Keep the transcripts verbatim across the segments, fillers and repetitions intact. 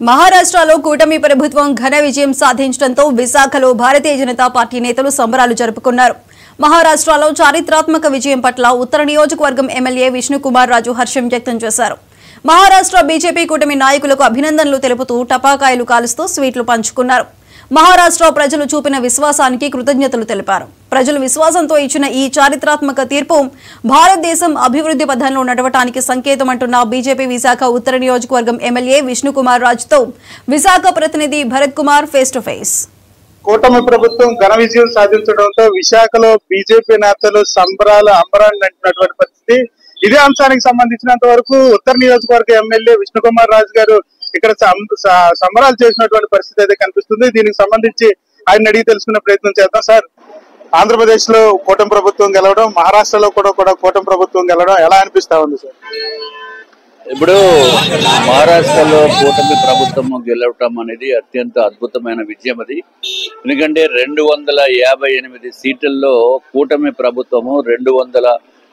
మహారాష్ట్రలో కూటమి ప్రభుత్వం ఘన విజయం సాధించడంతో విశాఖలో భారతీయ జనతా పార్టీ నేతలు సంబరాలు జరుపుకున్నారు. మహారాష్ట్రలో చారిత్రాత్మక విజయం పట్ల ఉత్తర నియోజకవర్గం ఎమ్మెల్యే విష్ణుకుమార్ రాజు హర్షం వ్యక్తం చేశారు. మహారాష్ట్ర బీజేపీ కూటమి నాయకులకు అభినందనలు తెలుపుతూ టపాకాయలు కాలుస్తూ స్వీట్లు పంచుకున్నారు. మహారాష్ట్ర ప్రజలు చూపిన విశ్వాసానికి కృతజ్ఞతలు తెలిపారు. ప్రజలు విశ్వాసంతో ఇచ్చిన ఈ చారిత్రాత్మక తీర్పు భారతదేశం అభివృద్ధి పథంలో నడవటానికి సంకేతమంటున్న బీజేపీ విశాఖ ఉత్తర నియోజకవర్గం ఎమ్మెల్యే విష్ణుకుమార్ రాజుతో విశాఖ ప్రతినిధి Bharat Kumar face to face. కూటమి ప్రభుత్వం ఘన విజయం సాధించడంతో విశాఖలో బీజేపీ నేతలు సంబరాలు అంబరాలు అంటున్నటువంటి పరిస్థితి. ఇదే అంశానికి సంబంధించినంత వరకు ఉత్తర నియోజకవర్గ ఎమ్మెల్యే విష్ణుకుమార్ రాజు గారు ఇక్కడ సంబరాలు చేసినటువంటి పరిస్థితి అయితే కనిపిస్తుంది. దీనికి సంబంధించి ఆయన అడిగి తెలుసుకునే ప్రయత్నం చేద్దాం. సార్, ఆంధ్రప్రదేశ్ లో కూటమి ప్రభుత్వం గెలవడం, మహారాష్ట్రలో కూడా కూడా కూటమి ప్రభుత్వం గెలవడం ఎలా అనిపిస్తా ఉంది సార్? ఇప్పుడు మహారాష్ట్రలో కూటమి ప్రభుత్వం గెలవటం అనేది అత్యంత అద్భుతమైన విజయం. అది ఎందుకంటే రెండు వందల యాభై ఎనిమిది సీట్లలో కూటమి ప్రభుత్వము రెండు వందల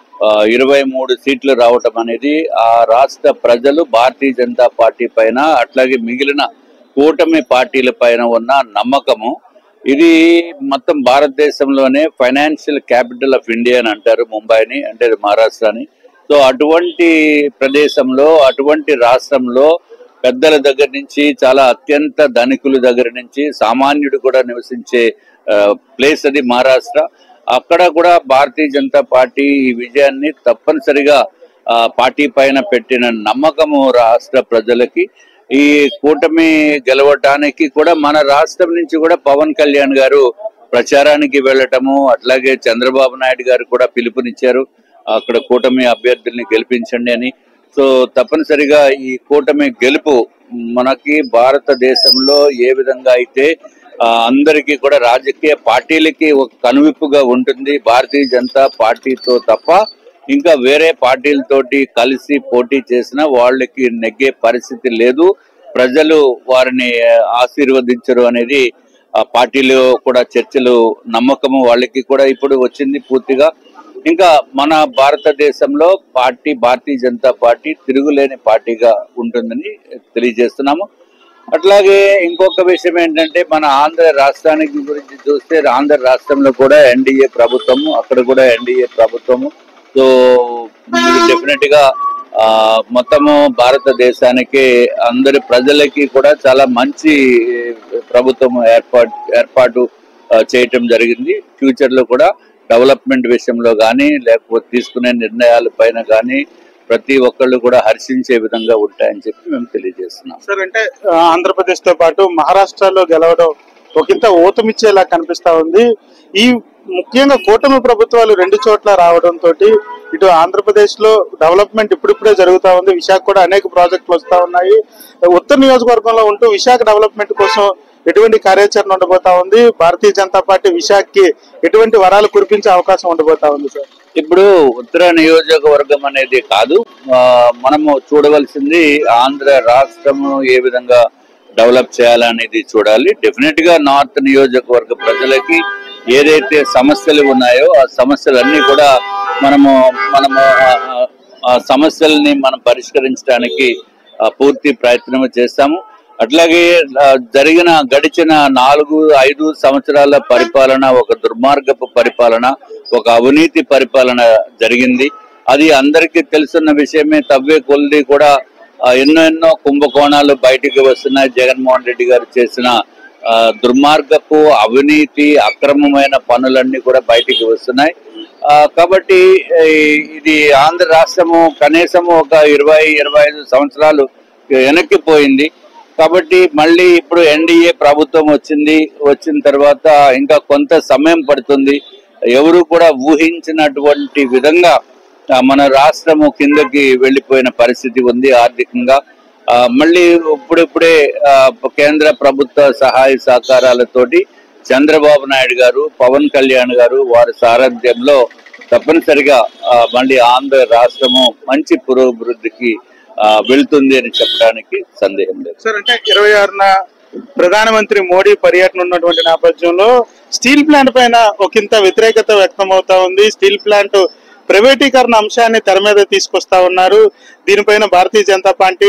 ఇరవై మూడు సీట్లు రావటం అనేది ఆ రాష్ట్ర ప్రజలు భారతీయ జనతా పార్టీ పైన అట్లాగే మిగిలిన కూటమి పార్టీల పైన ఉన్న నమ్మకము. ఇది మొత్తం భారతదేశంలోనే ఫైనాన్షియల్ క్యాపిటల్ ఆఫ్ ఇండియా అని అంటారు ముంబైని, అంటే మహారాష్ట్రని. సో అటువంటి ప్రదేశంలో, అటువంటి రాష్ట్రంలో పెద్దల దగ్గర నుంచి చాలా అత్యంత ధనికుల దగ్గర నుంచి సామాన్యుడు కూడా నివసించే ప్లేస్ అది మహారాష్ట్ర. అక్కడ కూడా భారతీయ జనతా పార్టీ ఈ విజయాన్ని తప్పనిసరిగా పార్టీ పైన పెట్టిన నమ్మకము రాష్ట్ర ప్రజలకి. ఈ కూటమి గెలవటానికి కూడా మన రాష్ట్రం నుంచి కూడా పవన్ కళ్యాణ్ గారు ప్రచారానికి వెళ్ళటము, అట్లాగే చంద్రబాబు నాయుడు గారు కూడా పిలుపునిచ్చారు అక్కడ కూటమి అభ్యర్థుల్ని గెలిపించండి అని. సో తప్పనిసరిగా ఈ కూటమి గెలుపు మనకి భారతదేశంలో ఏ విధంగా అయితే అందరికీ కూడా రాజకీయ పార్టీలకి ఒక కనువిప్పుగా ఉంటుంది. భారతీయ జనతా పార్టీతో తప్ప ఇంకా వేరే పార్టీలతోటి కలిసి పోటీ చేసినా వాళ్ళకి నెగ్గే పరిస్థితి లేదు. ప్రజలు వారిని ఆశీర్వదించరు అనేది ఆ పార్టీలో కూడా చర్చలు, నమ్మకము వాళ్ళకి కూడా ఇప్పుడు వచ్చింది పూర్తిగా. ఇంకా మన భారతదేశంలో పార్టీ భారతీయ జనతా పార్టీ తిరుగులేని పార్టీగా ఉంటుందని తెలియజేస్తున్నాము. అట్లాగే ఇంకొక విషయం ఏంటంటే మన ఆంధ్ర రాష్ట్రానికి గురించి చూస్తే ఆంధ్ర రాష్ట్రంలో కూడా ఎన్డీఏ ప్రభుత్వము, అక్కడ కూడా ఎన్డీఏ ప్రభుత్వము. సో డెఫినెట్ గా ఆ మొత్తము భారతదేశానికి అందరి ప్రజలకి కూడా చాలా మంచి ప్రభుత్వం ఏర్పాటు ఏర్పాటు చేయటం జరిగింది. ఫ్యూచర్ లో కూడా డెవలప్మెంట్ విషయంలో కానీ లేకపోతే తీసుకునే నిర్ణయాల పైన కానీ ప్రతి ఒక్కళ్ళు కూడా హర్షించే విధంగా ఉంటాయని చెప్పి మేము తెలియజేస్తున్నాం. సార్, అంటే ఆంధ్రప్రదేశ్ తో పాటు మహారాష్ట్రలో గెలవడం ఒకంత ఊతమిచ్చేలా కనిపిస్తా ఉంది. ఈ ముఖ్యంగా కూటమి ప్రభుత్వాలు రెండు చోట్ల రావడం తోటి ఇటు ఆంధ్రప్రదేశ్ లో డెవలప్మెంట్ ఇప్పుడిప్పుడే జరుగుతా ఉంది. విశాఖ కూడా అనేక ప్రాజెక్టులు వస్తా ఉన్నాయి. ఉత్తర నియోజకవర్గంలో ఉంటూ విశాఖ డెవలప్మెంట్ కోసం ఎటువంటి కార్యాచరణ ఉండబోతా ఉంది? భారతీయ జనతా పార్టీ విశాఖకి ఎటువంటి వరాలు కురిపించే అవకాశం ఉండబోతా ఉంది సార్? ఇప్పుడు ఉత్తర నియోజకవర్గం అనేది కాదు, మనము చూడవలసింది ఆంధ్ర రాష్ట్రము ఏ విధంగా డెవలప్ చేయాలనేది చూడాలి. డెఫినెట్ గా నార్త్ నియోజకవర్గ ప్రజలకి ఏదైతే సమస్యలు ఉన్నాయో ఆ సమస్యలన్నీ కూడా మనము మనము ఆ సమస్యల్ని మనం పరిష్కరించడానికి పూర్తి ప్రయత్నం చేస్తాము. అట్లాగే జరిగిన గడిచిన నాలుగు ఐదు సంవత్సరాల పరిపాలన ఒక దుర్మార్గపు పరిపాలన, ఒక అవినీతి పరిపాలన జరిగింది. అది అందరికీ తెలుసున్న విషయమే. తవ్వే కొద్ది కూడా ఎన్నో ఎన్నో కుంభకోణాలు బయటికి వస్తున్నాయి. జగన్మోహన్ రెడ్డి గారు చేసిన దుర్మార్గపు అవినీతి అక్రమమైన పనులన్నీ కూడా బయటికి వస్తున్నాయి. కాబట్టి ఇది ఆంధ్ర రాష్ట్రము కనీసము ఒక ఇరవై ఇరవై ఐదు సంవత్సరాలు వెనక్కిపోయింది. కాబట్టి మళ్ళీ ఇప్పుడు ఎన్డీఏ ప్రభుత్వం వచ్చింది. వచ్చిన తర్వాత ఇంకా కొంత సమయం పడుతుంది. ఎవరు కూడా ఊహించినటువంటి విధంగా మన రాష్ట్రము కిందకి వెళ్ళిపోయిన పరిస్థితి ఉంది ఆర్థికంగా. మళ్ళీ ఇప్పుడిప్పుడే కేంద్ర ప్రభుత్వ సహాయ సహకారాలతోటి చంద్రబాబు నాయుడు గారు, పవన్ కళ్యాణ్ గారు వారి సారథ్యంలో తప్పనిసరిగా మళ్ళీ ఆంధ్ర రాష్ట్రము మంచి పురోభివృద్ధికి వెళ్తుంది అని చెప్పడానికి సందేహం లేదు సార్. అంటే ఇరవై ఆరున ప్రధానమంత్రి మోడీ పర్యటన ఉన్నటువంటి నేపథ్యంలో స్టీల్ ప్లాంట్ పైన ఒకంత వ్యతిరేకత వ్యక్తం అవుతా ఉంది. స్టీల్ ప్లాంట్ ప్రైవేటీకరణ అంశాన్ని తెర మీద తీసుకొస్తా ఉన్నారు. దీనిపైన భారతీయ జనతా పార్టీ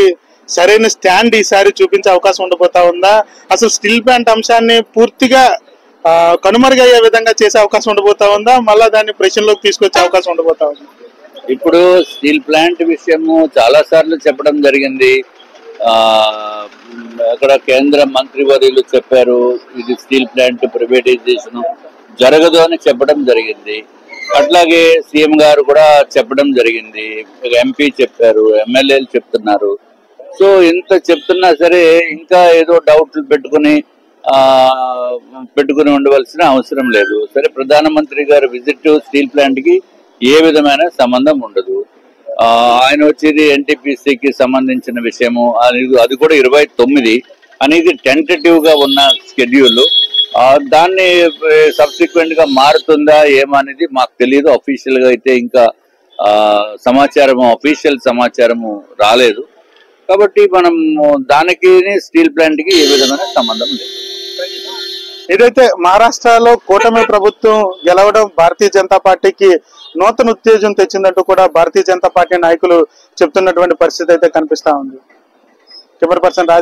సరైన స్టాండ్ ఈసారి చూపించే అవకాశం ఉండబోతా ఉందా? అసలు స్టీల్ ప్లాంట్ అంశాన్ని పూర్తిగా కనుమరుగయ్యే విధంగా చేసే అవకాశం ఉండబోతా ఉందా? మళ్ళా దాన్ని ప్రశ్నలోకి తీసుకొచ్చే అవకాశం ఉండబోతా ఉంది? ఇప్పుడు స్టీల్ ప్లాంట్ విషయము చాలా సార్లు చెప్పడం జరిగింది. ఆ అక్కడ కేంద్ర మంత్రివర్యులు చెప్పారు ఇది స్టీల్ ప్లాంట్ ప్రైవేటైజేషన్ జరగదు అని చెప్పడం జరిగింది. అట్లాగే సీఎం గారు కూడా చెప్పడం జరిగింది, ఎంపీ చెప్పారు, ఎమ్మెల్యేలు చెప్తున్నారు. సో ఇంత చెప్తున్నా సరే ఇంకా ఏదో డౌట్లు పెట్టుకుని ఆ పెట్టుకుని ఉండవలసిన అవసరం లేదు. సరే, ప్రధానమంత్రి గారు విజిట్ స్టీల్ ప్లాంట్ కి ఏ విధమైన సంబంధం ఉండదు. ఆ ఆయన వచ్చేది ఎన్టీపీసీకి సంబంధించిన విషయము, అది కూడా ఇరవై తొమ్మిది అనేది టెంటేటివ్ గా ఉన్న షెడ్యూల్. దాన్ని సబ్సిక్వెంట్ గా మారుతుందా ఏమనేది మాకు తెలియదు. అఫీషియల్ గా అయితే ఇంకా సమాచారము అఫీషియల్ సమాచారము రాలేదు. కాబట్టి మనం దానికి స్టీల్ ప్లాంట్ కి ఏ విధమైన సంబంధం లేదు. ఏదైతే మహారాష్ట్రలో కూటమి ప్రభుత్వం గెలవడం భారతీయ జనతా పార్టీకి నూతన ఉత్తేజం తెచ్చిందంటూ కూడా భారతీయ జనతా పార్టీ నాయకులు చెప్తున్నటువంటి పరిస్థితి అయితే కనిపిస్తా ఉంది. కెమెరా పర్సన్ రాజా